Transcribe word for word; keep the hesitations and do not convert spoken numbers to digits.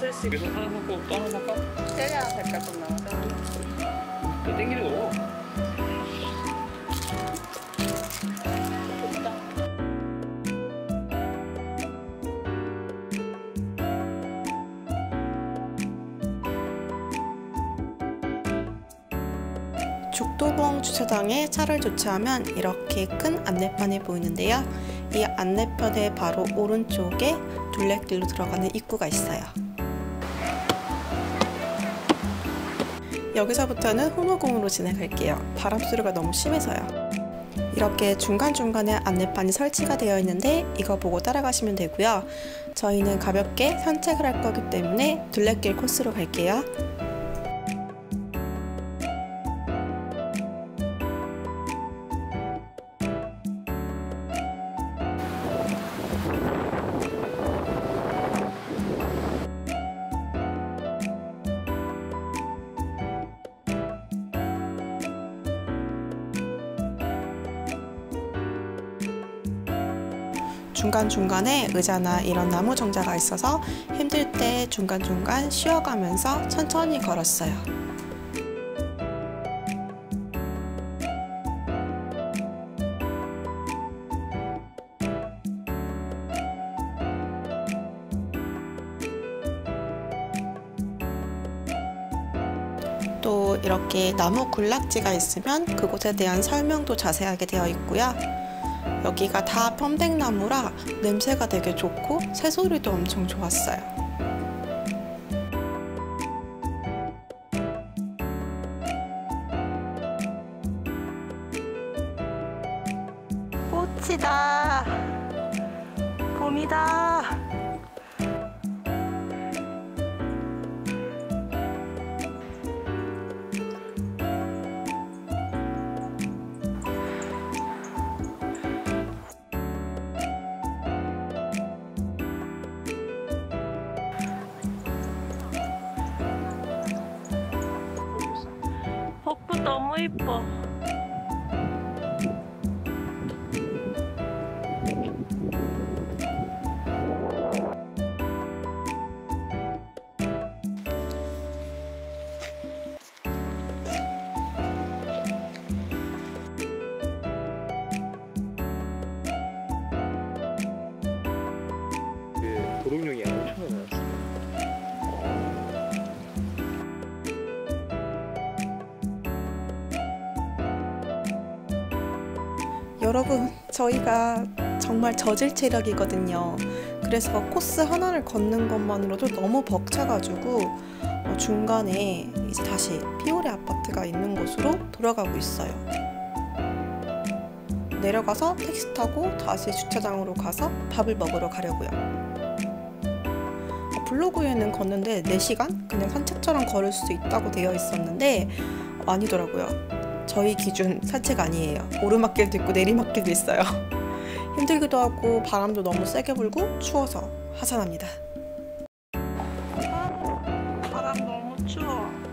있을 수 있어. 계속 하나 샀고 또 하나 살까? 세냐 살까 좀 나오잖아. 또 땡기는 거고. 좋다. 죽도봉 주차장에 차를 주차하면 이렇게 큰 안내판이 보이는데요. 이 안내편의 바로 오른쪽에 둘레길로 들어가는 입구가 있어요. 여기서부터는 혼호궁으로 진행할게요. 바람 소리가 너무 심해서요. 이렇게 중간중간에 안내판이 설치가 되어 있는데 이거 보고 따라가시면 되고요. 저희는 가볍게 산책을 할 거기 때문에 둘레길 코스로 갈게요. 중간중간에 의자나 이런 나무 정자가 있어서 힘들 때 중간중간 쉬어가면서 천천히 걸었어요. 또 이렇게 나무 군락지가 있으면 그곳에 대한 설명도 자세하게 되어 있고요. 여기가 다 편백나무라 냄새가 되게 좋고 새소리도 엄청 좋았어요. 꽃이다. 봄이다. 벚꽃 너무 이뻐. 그 도롱뇽이 한 오천 원 나왔어. 여러분, 저희가 정말 저질 체력이거든요. 그래서 코스 하나를 걷는 것만으로도 너무 벅차가지고 어, 중간에 이제 다시 피오레 아파트가 있는 곳으로 돌아가고 있어요. 내려가서 택시 타고 다시 주차장으로 가서 밥을 먹으러 가려고요. 어, 블로그에는 걷는데 네 시간? 그냥 산책처럼 걸을 수 있다고 되어 있었는데 어, 아니더라고요. 저희 기준 산책 아니에요. 오르막길도 있고 내리막길도 있어요. 힘들기도 하고 바람도 너무 세게 불고 추워서 하산합니다. 아, 바람 너무 추워.